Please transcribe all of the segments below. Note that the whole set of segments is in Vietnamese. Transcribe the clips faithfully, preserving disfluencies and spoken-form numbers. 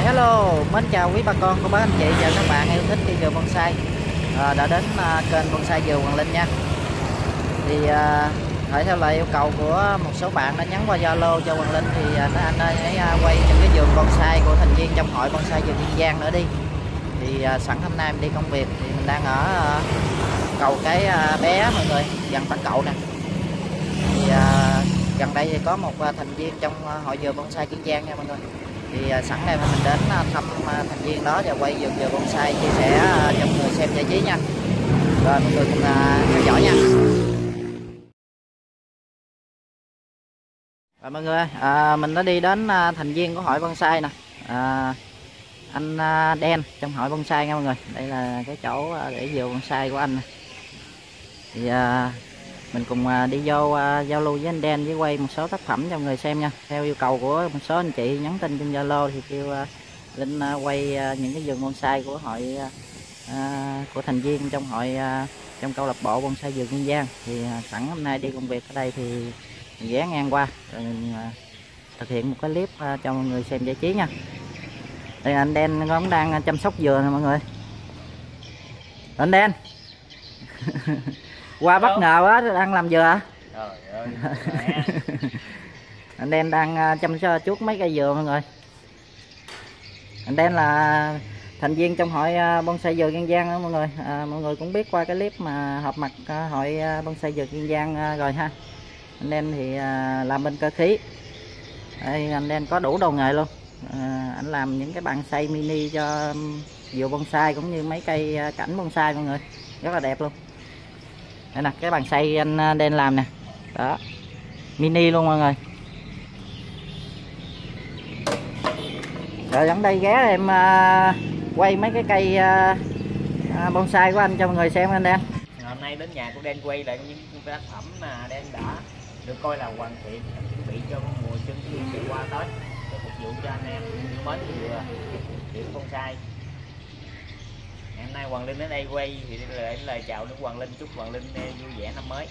Hello, mến chào quý bà con, cô bác anh chị và các bạn yêu thích cây vườn bonsai à, đã đến à, kênh Bonsai Vườn Hoàng Linh nha. Thì à, phải theo lời yêu cầu của một số bạn đã nhắn qua Zalo cho Hoàng Linh thì à, nói anh ơi hãy à, quay những cái vườn bonsai của thành viên trong hội bonsai vườn Kiên Giang nữa đi. Thì à, sẵn hôm nay mình đi công việc thì mình đang ở à, cầu cái à, bé mọi người, gần Bắc Cậu nè. Thì à, gần đây thì có một à, thành viên trong à, hội vườn bonsai Kiên Giang nha mọi người. Thì à, sẵn đây mình đến à, thăm à, thành viên đó và quay vườn vườn bonsai chia sẻ à, cho mọi người xem giải trí nha. Rồi mọi người cùng à, theo dõi nha. Rồi mọi người à, mình đã đi đến à, thành viên của hội bonsai nè, à, anh à, Đen trong hội bonsai nha mọi người. Đây là cái chỗ à, để vườn bonsai của anh. Thì à, mình cùng à, đi vô à, giao lưu với anh Đen với quay một số tác phẩm cho mọi người xem nha. Theo yêu cầu của một số anh chị nhắn tin trên Zalo thì kêu à, Linh à, quay à, những cái vườn bonsai của hội à, của thành viên trong hội à, trong câu lạc bộ bonsai vườn Kiên Giang. Thì à, sẵn hôm nay đi công việc ở đây thì ghé ngang qua rồi mình à, thực hiện một cái clip à, cho mọi người xem giải trí nha. Đây anh Đen cũng đang chăm sóc dừa nè mọi người. Anh Đen qua bất ngờ quá, đang làm dừa. Trời ơi, anh Đen đang chăm sóc chuốt mấy cây dừa mọi người. Anh Đen là thành viên trong hội bonsai dừa Kiên Giang đó mọi người. À, mọi người cũng biết qua cái clip mà họp mặt hội bonsai dừa Kiên Giang rồi ha. Anh Đen thì làm bên cơ khí. Đây, anh Đen có đủ đồ nghề luôn. À, anh làm những cái bàn xây mini cho dừa bonsai cũng như mấy cây cảnh bonsai mọi người, rất là đẹp luôn. Đây nè, cái bàn xây anh Đen làm nè, đó, mini luôn mọi người. Rồi đến đây ghé em uh, quay mấy cái cây uh, bonsai của anh cho mọi người xem anh Đen. hôm nay đến nhà của Đen quay lại những tác phẩm mà Đen đã được coi là hoàn thiện, chuẩn bị cho mùa xuân sẽ qua Tết để phục vụ cho anh em yêu mến dừa kiểu bonsai. Ngày hôm nay Hoàng Linh đến đây quay thì để lời chào đến Hoàng Linh, chúc Hoàng Linh vui vẻ năm mới.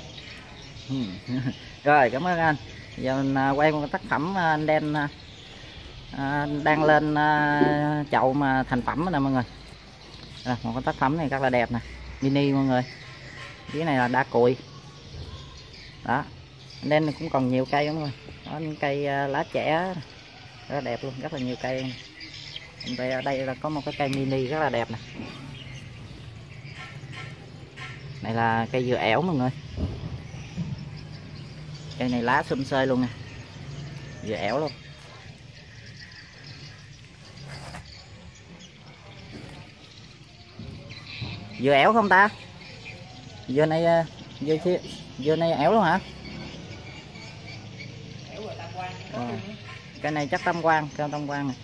Rồi cảm ơn anh. Giờ mình quay một tác phẩm anh Đen à, đang lên à, chậu mà thành phẩm nè mọi người. Rồi, một cái tác phẩm này rất là đẹp nè, mini mọi người. Cái này là đa cùi đó. Anh Đen cũng còn nhiều cây mọi người, có những cây à, lá trẻ rất là đẹp luôn, rất là nhiều cây. Đây, ở đây là có một cái cây mini rất là đẹp nè. Này là cây dừa ẻo mọi người. Cây này lá xum xơi luôn nè, dừa ẻo luôn. Dừa ẻo không ta? Dừa này dừa, dừa này ẻo luôn hả? À, cây này chắc tam quan, cây tam quan này.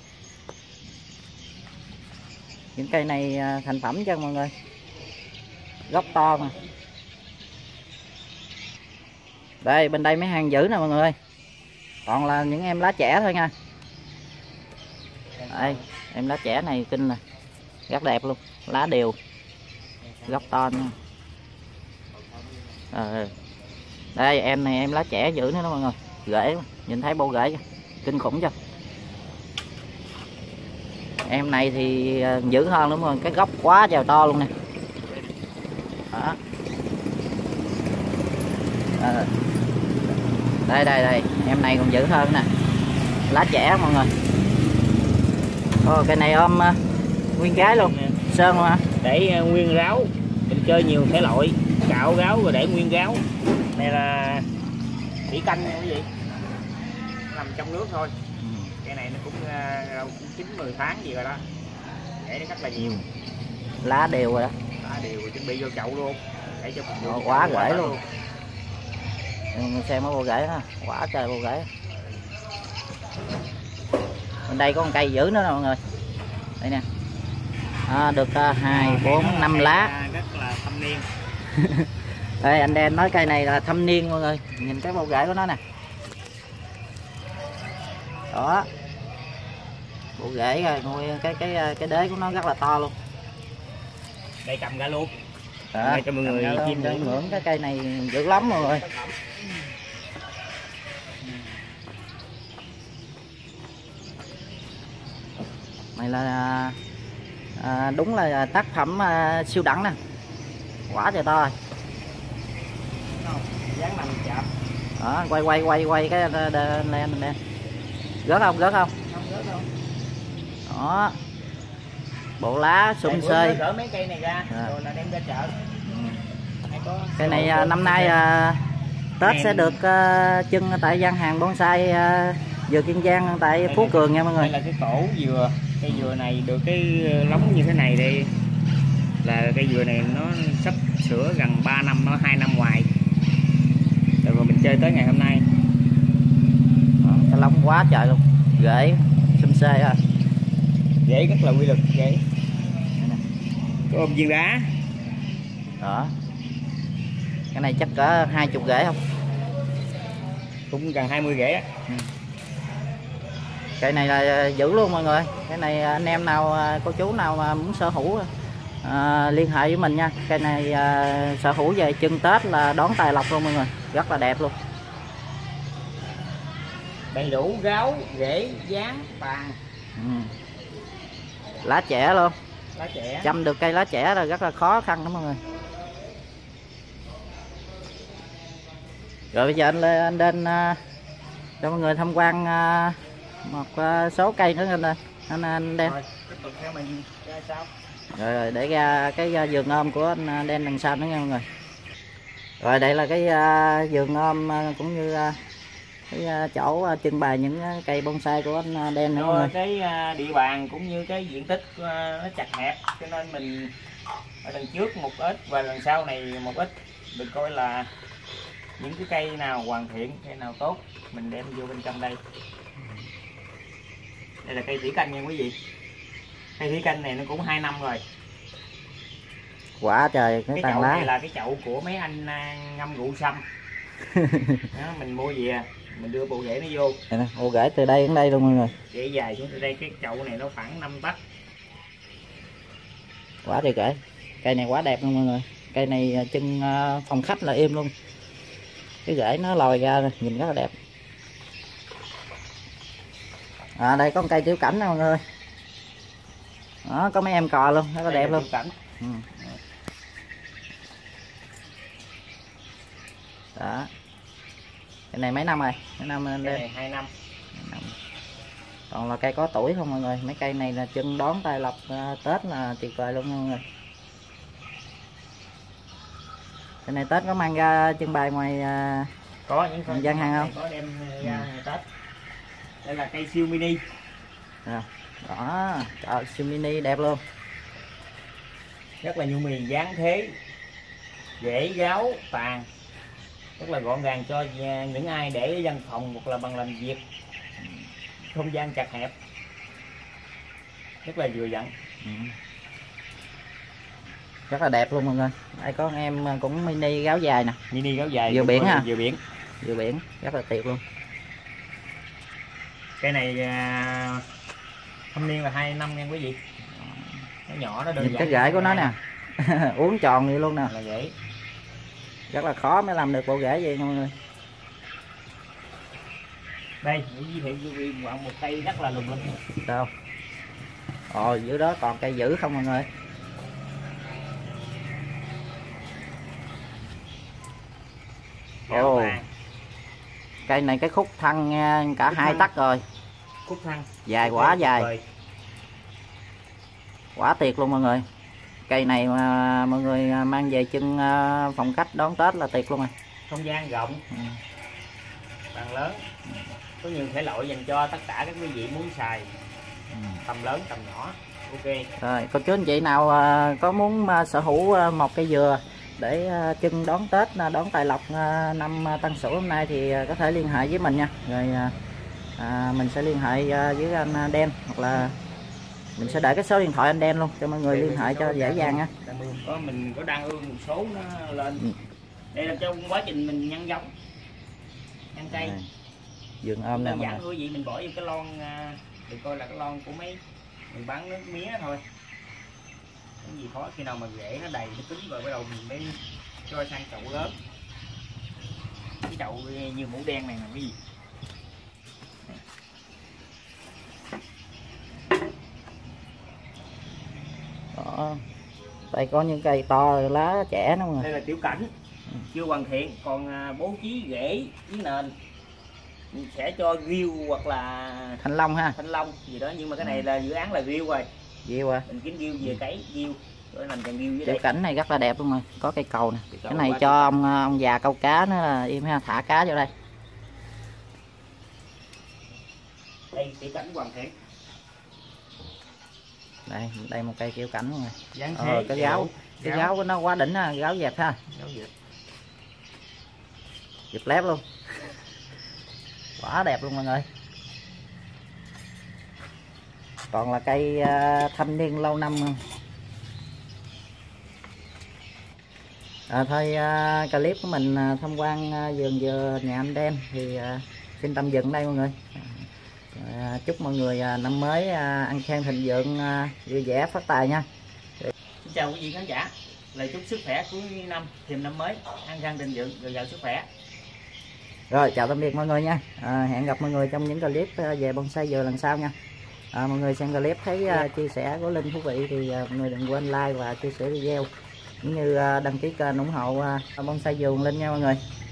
Những cây này thành phẩm cho mọi người, gốc to mà. Đây bên đây mấy hàng dữ nè mọi người, còn là những em lá trẻ thôi nha. Đây em lá trẻ này kinh nè, rất đẹp luôn, lá đều, gốc to nha. À, đây em này em lá trẻ dữ nữa đó mọi người, rễ nhìn thấy bộ rễ kinh khủng chưa. Em này thì dữ hơn đúng không, cái gốc quá trời to luôn nè. Đó. À, đây đây đây em này còn dữ hơn nè, lá trẻ mọi người. Ô, cái này ôm uh, nguyên cái luôn, sơn luôn hả? Để uh, nguyên ráo, mình chơi nhiều thể loại, cạo ráo rồi để nguyên ráo. Này là thủy canh nha quý vị, nằm trong nước thôi. Ừ. Cái này nó cũng uh, chín mười tháng gì rồi đó, để nó rất là nhiều. Lá đều rồi đó, lá đều rồi, chuẩn bị vô chậu luôn để cho phục vụ. Quá rễ luôn. Mình xem có bộ rễ ha, quả trời bộ rễ. Bên đây có một cây dữ nữa nè mọi người, đây nè. À, được hai bốn năm lá, rất là thâm niên. Đây anh Đen nói cây này là thâm niên mọi người, nhìn cái bộ rễ của nó nè, đó, bộ rễ rồi cái cái cái đế của nó rất là to luôn. Đây cầm ra luôn. Đó, cho mọi người chiêm ngưỡng. ngưỡng cái cây này dữ lắm mọi người. Này là à, đúng là tác phẩm à, siêu đẳng nè, quả trời to rồi. Dáng nằm chạm. Đó, quay quay quay quay cái lên lên lên rớt không rớt không Không rớt đâu. Đó, bộ lá sum xê. Gỡ mấy cây này ra à. rồi là đem ra chợ. Có cây này à, năm nay à, Tết sẽ được à, trưng tại gian hàng bonsai à, dừa Kiên Giang tại đây Phú là, Cường nha mọi người. đây là cái cổ dừa, cây dừa này được cái lóng như thế này đây là cây dừa này nó sắp sửa gần ba năm, nó hai năm ngoài rồi mình chơi tới ngày hôm nay. Đó, cái lóng quá trời luôn, rễ sum xê à. Rễ rất là quy lực, rễ có ôm viên đá. Đó, cái này chắc cỡ hai chục rễ không, cũng gần hai mươi rễ á. ừ. Cây này là giữ luôn mọi người. Cái này anh em nào cô chú nào mà muốn sở hữu à, liên hệ với mình nha. Cây này à, sở hữu về chân Tết là đón tài lộc luôn mọi người, rất là đẹp luôn. Đầy đủ gáo, rễ, dáng, vàng. ừ. Lá trẻ luôn, Lá trẻ. chăm được cây lá trẻ là rất là khó khăn đó mọi người. Rồi bây giờ anh lên anh lên uh, cho mọi người tham quan uh, một uh, số cây nữa anh lên anh anh đem. Rồi, tiếp tục theo mình ra sao? Rồi, rồi để ra cái uh, vườn ôm của anh đen đằng sau nữa nha mọi người. Rồi đây là cái uh, vườn ôm uh, cũng như uh, cái uh, chỗ uh, trưng bày những uh, cây bonsai của anh uh, đen nữa mọi người. Cái uh, địa bàn cũng như cái diện tích uh, nó chặt hẹp cho nên mình ở lần trước một ít và lần sau này một ít, mình coi là những cái cây nào hoàn thiện, cây nào tốt mình đem vô bên trong đây. Đây là cây thủy canh nha quý vị. Cây thủy canh này nó cũng hai năm rồi. Quả trời cái, Cái tàn chậu lá này là cái chậu của mấy anh uh, ngâm rượu sâm. Đó, mình mua về mình đưa bộ rễ nó vô. Đây nè, ô rễ từ đây đến đây luôn mọi người. Rễ dài xuống từ đây, cái chậu này nó khoảng năm tấc. Quả trời rễ. Cây này quá đẹp luôn mọi người. Cây này chân uh, phòng khách là im luôn. Cái rễ nó lòi ra rồi, nhìn rất là đẹp. À, đây có một cây tiểu cảnh nè mọi người. Đó, có mấy em cò luôn, rất là đẹp luôn. Cảnh. Ừ. Đó. Cái này mấy năm rồi? Mấy năm lên đây. hai năm. Còn là cây có tuổi không mọi người. Mấy cây này là chân đón tài lộc uh, Tết là tuyệt vời luôn nha mọi người. Cái này Tết có mang ra trưng bày ngoài uh, có những con gian hàng không? có đem ra ừ. Tết. Đây là cây siêu mini. À, đó, trời, siêu mini đẹp luôn. Rất là nhu mì, dáng thế, dễ gáo, tàn, rất là gọn gàng cho những ai để ở văn phòng hoặc là bằng làm việc, không gian chặt hẹp, rất là vừa vặn. Ừ. Rất là đẹp luôn mọi người. Đây có anh em cũng mini gáo dài nè. Mini gáo dài. Dừa biển ha. Dừa biển. Dừa biển rất là tuyệt luôn. Cây này à, thâm niên là hai năm nha quý vị. Nó nhỏ nó đơn nhìn giản. cái rễ của nó nè. Uống tròn vậy luôn nè. Là rễ. Rất là khó mới làm được bộ rễ vậy nha mọi người. Đây, những giới thiệu cho bạn một cây rất là lùng lùng. Đâu? Ồ, dưới đó còn cây dữ không mọi người. Ồ. Cây này cái khúc thân cả khúc hai tấc rồi. Khúc thân. Dài quá dài. Rồi. Quá tuyệt luôn mọi người. Cây này mà mọi người mang về chân phòng khách đón Tết là tuyệt luôn rồi. Không gian rộng. Ừ. Bàn lớn. Ừ. Có nhiều thể loại dành cho tất cả các quý vị muốn xài. Ừ. Tầm lớn, tầm nhỏ. Ok. Rồi, cô chú anh chị nào có muốn sở hữu một cây dừa để chân đón Tết, đón tài lộc năm Tân Sửu hôm nay thì có thể liên hệ với mình nha. Rồi à, mình sẽ liên hệ với anh Đen, hoặc là mình sẽ để cái số điện thoại anh Đen luôn cho mọi người liên hệ cho dễ dàng nha. Có mình có đăng ương một số nó lên. Ừ. Đây là trong quá trình mình nhân giống, nhân cây. Vườn ôm nè. Giản quý vị mình bỏ vô cái lon, để coi là cái lon của mấy mình bán nước mía thôi. Cái gì khó, khi nào mà rễ nó đầy nó cứng rồi bắt đầu mình mới cho sang chậu lớn. Cái chậu như mũ đen này là cái gì? Đây có những cây to lá trẻ nữa mọi người. Đây là tiểu cảnh chưa hoàn thiện, còn à, bố trí rễ với nền sẽ cho riêu hoặc là Thanh long ha, thanh long gì đó, nhưng mà cái này là dự án là riêu rồi, riêu à. mình kiếm riêu về cấy riêu rồi nằm trồng riêu dưới Tiểu đây. cảnh này rất là đẹp luôn rồi, có cây cầu nè. Cây Cái cầu này qua cho ông ông già câu cá nữa là im ha, thả cá vô đây. Đây tiểu cảnh hoàn thiện. Đây, đây một cây tiểu cảnh luôn rồi. Dáng Ờ, thế, cái gáo, cái gáo của nó quá đỉnh ha, gáo dẹp ha. gáo dẹp. Dẹp lép luôn. Quá đẹp luôn mọi người. Còn là cây uh, thâm niên lâu năm. À, thôi uh, clip của mình uh, tham quan uh, vườn dừa nhà anh Đen thì uh, xin tạm dừng đây mọi người. À, chúc mọi người uh, năm mới uh, ăn khen thịnh vượng, uh, vui vẻ phát tài nha. Xin chào quý vị khán giả, lời chúc sức khỏe cuối năm, thêm năm mới ăn khang thịnh vượng, dồi dào sức khỏe. Rồi chào tạm biệt mọi người nha. À, hẹn gặp mọi người trong những clip uh, về bonsai dừa lần sau nha. À, mọi người xem clip thấy uh, chia sẻ của Linh thú vị thì uh, mọi người đừng quên like và chia sẻ video cũng như uh, đăng ký kênh ủng hộ uh, bonsai vườn Linh nha mọi người.